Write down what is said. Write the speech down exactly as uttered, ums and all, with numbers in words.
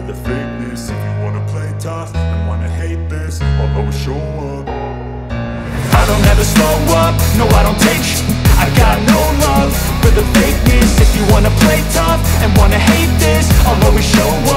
the fakeness. If you wanna play tough and wanna hate this, I'll always show up. I don't ever slow up, no I don't take sh*t. I got no love for the fakeness. If you wanna play tough and wanna hate this, I'll always show up.